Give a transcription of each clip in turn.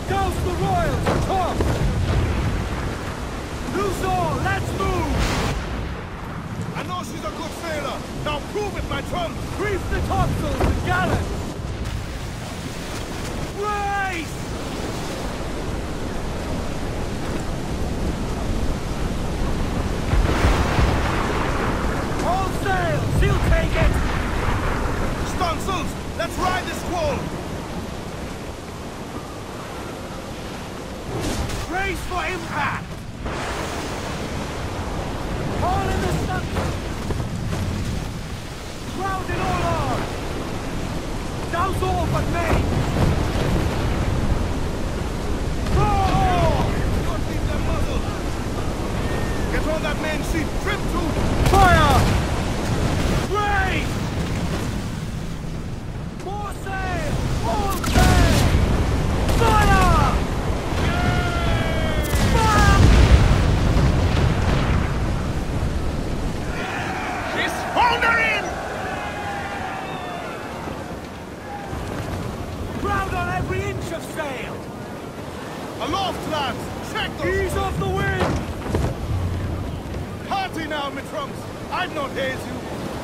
Goes the Royals, top! Loose all, let's move! I know she's a good sailor. Now prove it, my trump! Reef the topsails and gallants! Race! All sails, he'll take it! Stunsails, let's ride this squall! Race for impact! All in the stunsail! Ground it all on! Douse all but me! Oh! Don't leave them muzzle! Get on that main sheet, trim to! Fire! Race! More sail! All sail! Fire! Fire! She's foundering! Ground on every inch of sail! Aloft, lads! Check those! Ease off the wind! Party now, my trunks! I'd not haze you!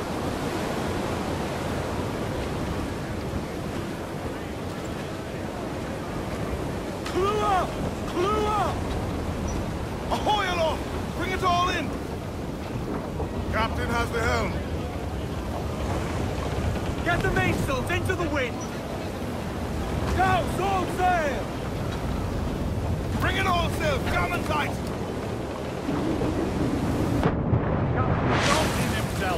Clue up! Clue up! Ahoy aloft! Bring it all in! Captain has the helm. Get the mainsails into the wind! Douse all sail! Bring it all sail, calm and tight! Don't in himself!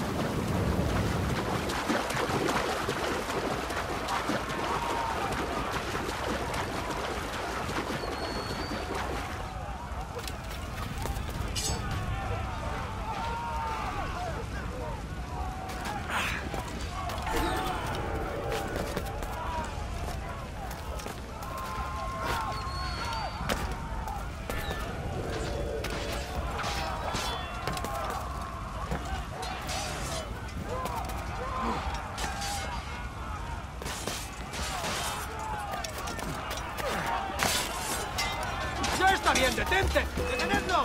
¡Ya está bien! ¡Detente! ¡Detenedlo!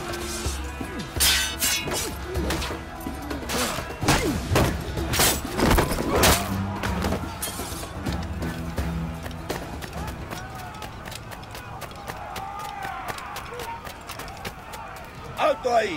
¡Alto ahí!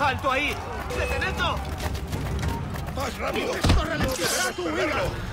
¡Alto ahí! ¡Detenedlo! ¡Más rápido! ¡Corre a la izquierda, tú, ¡Perderlo!